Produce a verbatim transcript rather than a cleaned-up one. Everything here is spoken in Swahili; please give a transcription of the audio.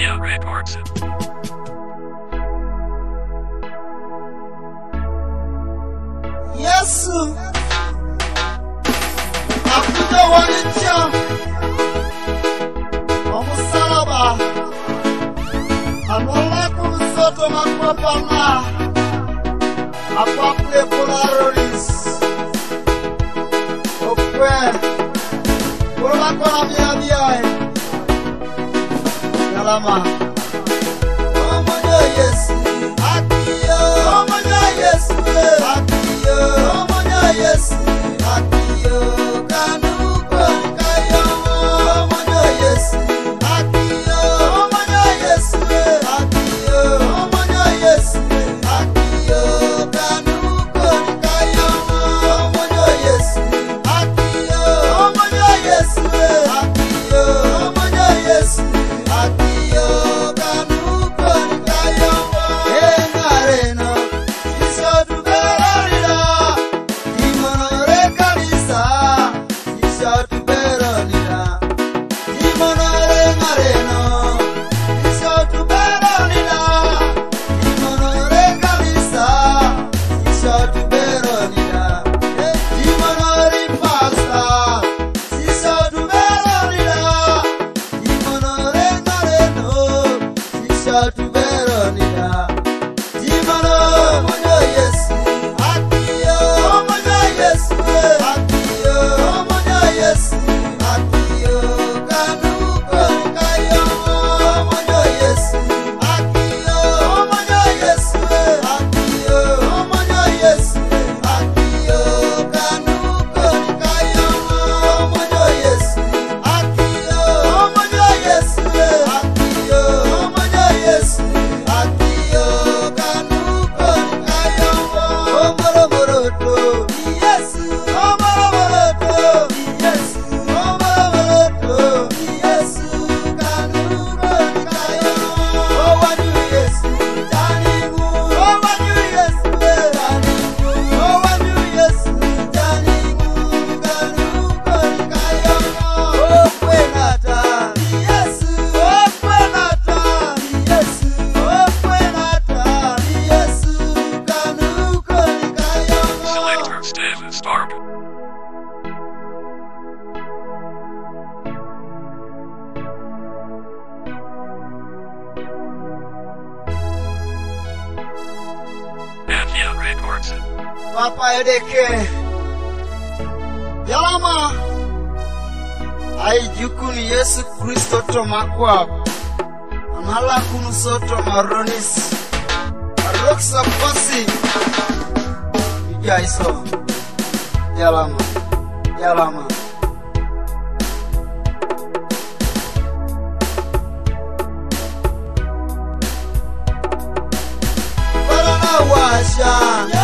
Mathew reports it. Yesu akuja walicha omusalaba anola kusoto makwapana akwapule polaris okwe kola kola bia bia Yalama Omony Yesu akiyo Omony Yesu akiyo Omony Yesu akiyo kanu kayo Omony Yesu akiyo Omony Yesu akiyo Omony Yesu akiyo kanu kayo Omony Yesu akiyo Omony Yesu akiyo Omony Yesu akiyo kanu kayo enareno iso tuberarira imonore kanisa iso tuberarira imonore mareno iso tuberarira imonore kanisa iso tuberarira imonore pasta iso tuberarira imonore mareno iso tuberarira imano Omony Yesu akiyo Omony Yesu akiyo Omony Yesu akiyo kanu kayo Omony Yesu akiyo Omony Yesu akiyo Omony Yesu akiyo kanu kayo Omony Yesu akiyo Omony Yesu akiyo Omony Yesu akiyo kanu kayo omoromoroto Yesu omoromoroto Yesu omoromoroto Yesu kanu kayo owanyu Yesu tanigu owanyu Yesu tanigu owanyu Yesu tanigu kanu kayo okwenata Yesu okwenata Yesu okwenata Yesu kanu kayo Selector status start. Mathew reports it. Papa edeke Yalama ai jukuni Yesu Kristo to makwa anala kunu soto maronis aroksa pasi Ijaiso Yalama Yalama Barana washa